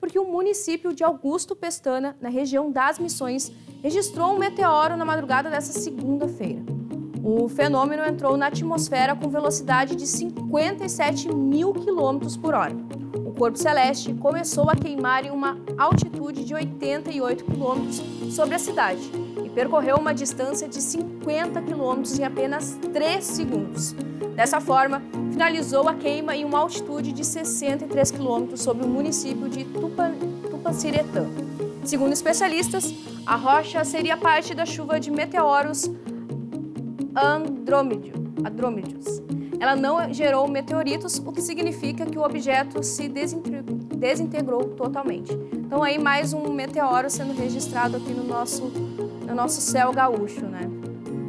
porque o município de Augusto Pestana, na região das Missões, registrou um meteoro na madrugada dessa segunda-feira. O fenômeno entrou na atmosfera com velocidade de 57.000 km/h. O corpo celeste começou a queimar em uma altitude de 88 km sobre a cidade e percorreu uma distância de 50 km em apenas 3 segundos. Dessa forma, finalizou a queima em uma altitude de 63 km sobre o município de Tupanciretã. Segundo especialistas, a rocha seria parte da chuva de meteoros Andrômedos. Ela não gerou meteoritos, o que significa que o objeto se desintegrou totalmente. Então aí mais um meteoro sendo registrado aqui no nosso céu gaúcho, né?